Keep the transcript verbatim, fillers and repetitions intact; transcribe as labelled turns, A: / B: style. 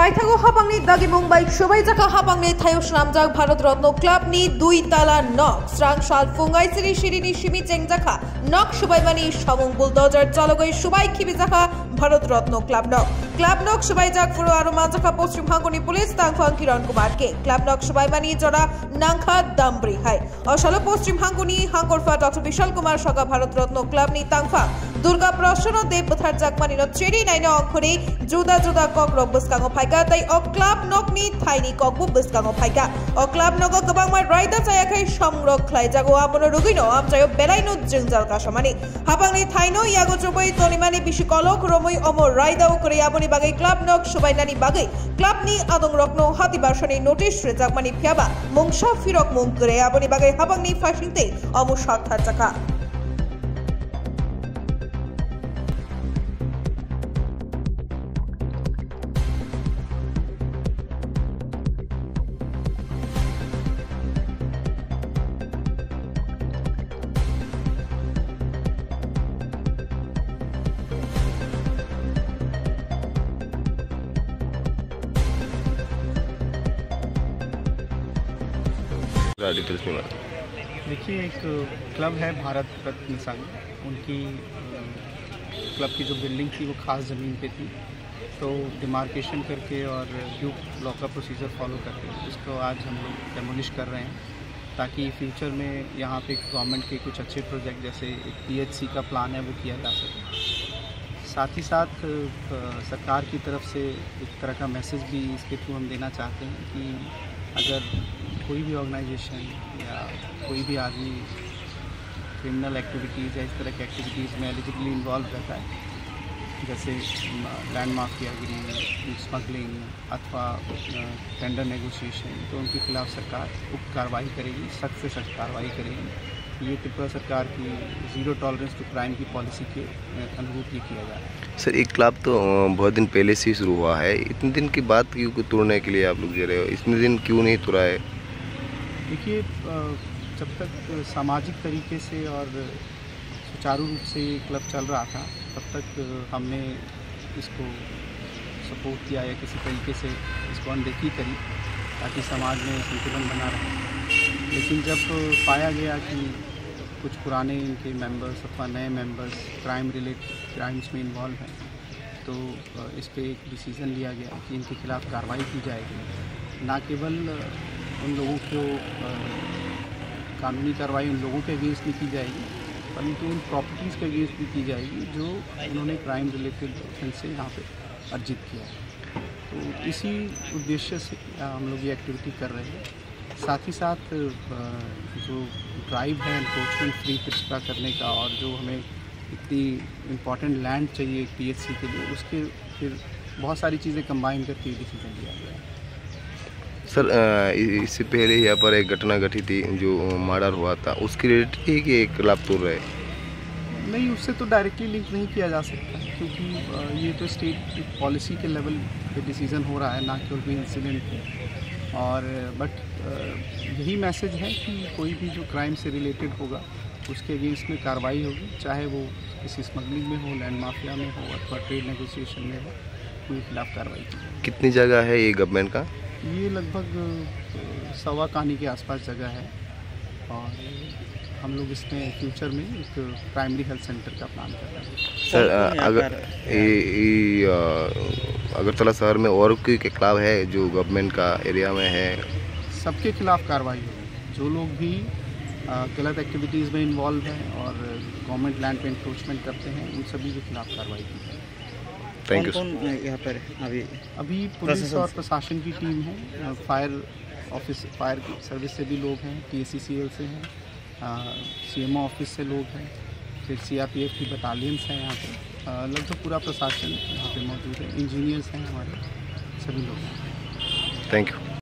A: Paithago hapangni dagi Mumbai Shubai Jaka hapangni Thayos Namjak Bharat Ratno Club ni Dui Tala Nok Strang Shal Fungai Siri Shirini Shimi Cheng Jaka Nok Shubai Mani Shamung Bulldozer Chalogoi Shubai Kibi Jaka Bharat Ratno Club Nok Club Nok Shubai Jak Furo Aruman Jaka Poschim Hangoni Police Tangfang Kiran Kumar Ke Club Nok Shubai Mani Jora Nangkha Dambri Hai Oshalo Poschim Hangoni Hangkorfa Doctor Vishal Kumar Shaka Bharat Ratno Club ni Tangfa Durga Prashono Dev Bathar Jakmani no Cheri Naina Okhori Juda Juda Kok Rok Buskango Phaika Tai O Club Nok ni Thaini Kok Bu Buskango Phaika O Club Nok Gabang Mai Raida Chayakai Shamrok Khlai Jago Amono Rugino Amchayo Belaino Jingjal Kashamani Habang ni Thaino Yago Choboi Tonimani Bishikolok Romoi Omo Raida Ukore Aboni Bagai Club Nok Shubai Nani Bagai Club ni Adong Rokno Hati Bashani Notice Jakmani Phiaba Mungsha Firok Mung Kore Aboni Bagai Habang ni Fashingte Omo Shakhar Jaka
B: देखिए, एक club है भारत रत्न संघ, उनकी club की जो building थी वो खास ज़मीन पे थी, तो डिमार्केशन करके और ड्यू लॉ का प्रोसीजर फॉलो करके इसको आज हम लोग डेमोलिश कर रहे हैं ताकि फ्यूचर में यहाँ पे गवर्नमेंट के कुछ अच्छे प्रोजेक्ट जैसे एक पीएचसी का प्लान है वो किया जा सके। साथ ही साथ सरकार की तरफ से एक तरह का मैसेज भी इसके थ्रू हम देना चाहते हैं कि अगर कोई भी ऑर्गेनाइजेशन या कोई भी आदमी क्रिमिनल एक्टिविटीज़ या इस तरह की एक्टिविटीज़ में एलिजिबली इन्वॉल्व रहता है, जैसे लैंड माफियागिरी, स्मगलिंग अथवा टेंडर नेगोशिएशन, तो उनके खिलाफ सरकार उक्त कार्रवाई करेगी, सख्त से सख्त कार्रवाई करेगी। ये त्रिपुरा सरकार की ज़ीरो टॉलरेंस टू क्राइम की पॉलिसी के अनुरूप ये किया जा रहा है।
C: सर, एक क्लब तो बहुत दिन पहले से शुरू हुआ है, इतने दिन के बाद क्यों तोड़ने के लिए आप लोग जा रहे हो? इतने दिन क्यों नहीं तोड़ा है?
B: देखिए, जब तक सामाजिक तरीके से और सुचारू रूप से ये क्लब चल रहा था तब तक हमने इसको सपोर्ट किया या किसी तरीके से इसको अनदेखी करी ताकि समाज में संतुलन बना रहे। लेकिन जब पाया गया कि कुछ पुराने इनके मेंबर्स अथवा नए मेंबर्स क्राइम रिलेटेड क्राइम्स में इन्वॉल्व हैं, तो इस पर एक डिसीज़न लिया गया कि इनके खिलाफ कार्रवाई की जाएगी। ना केवल उन लोगों को कानूनी कार्रवाई उन लोगों के अगेंस्ट नहीं की जाएगी, परंतु उन प्रॉपर्टीज़ के अगेंस्ट भी की जाएगी जो उन्होंने क्राइम रिलेटेड ऑफेंस से यहाँ पे अर्जित किया है। तो इसी उद्देश्य से हम लोग ये एक्टिविटी कर रहे हैं। साथ ही साथ जो ड्राइव है एनक्रोचमेंट फ्री त्रिपुरा करने का और जो हमें इतनी इम्पॉर्टेंट लैंड चाहिए पीएचसी के लिए, उसके फिर बहुत सारी चीज़ें कंबाइन करके डिसीजन लिया गया है।
C: सर, इससे पहले यहाँ पर एक घटना घटी थी जो मर्डर हुआ था, उसके रिलेटेड ही कि एक क्लब तोड़ रहे?
B: नहीं, उससे तो डायरेक्टली लिंक नहीं किया जा सकता क्योंकि ये तो स्टेट पॉलिसी के लेवल पे डिसीज़न हो रहा है, ना केवल कोई इंसिडेंट है। और बट यही मैसेज है कि कोई भी जो क्राइम से रिलेटेड होगा उसके अगेंस्ट में कार्रवाई होगी, चाहे वो किसी स्मगलिंग में हो, लैंड माफिया में हो अथवा ट्रेड नेगोशिएशन में हो, उनके खिलाफ कार्रवाई की।
C: कितनी जगह है ये गवर्नमेंट का?
B: ये लगभग सवा कहानी के आसपास जगह है और हम लोग इसमें फ्यूचर में एक प्राइमरी हेल्थ सेंटर का प्लान कर रहे हैं।
C: सर, अगर अगरतला शहर में और कोई क्लब है जो गवर्नमेंट का एरिया में है? सबके
B: खिलाफ कार्रवाई होगी। जो लोग भी गलत एक्टिविटीज़ में इन्वॉल्व हैं और गवर्नमेंट लैंड पे इंक्रोचमेंट करते हैं, उन सभी के खिलाफ कार्रवाई की जाएगी।
C: Thank you.
D: कौन यहाँ पर अभी
B: अभी पुलिस और प्रशासन की टीम है, फायर ऑफिस फायर सर्विस से भी लोग हैं, टीएससीसीएल से हैं, सीएमओ ऑफिस से लोग हैं, फिर सीआरपीएफ की बटालियंस हैं यहाँ पे, लगभग पूरा प्रशासन यहाँ पे मौजूद है, इंजीनियर्स हैं हमारे, सभी लोग हैं।
C: Thank you.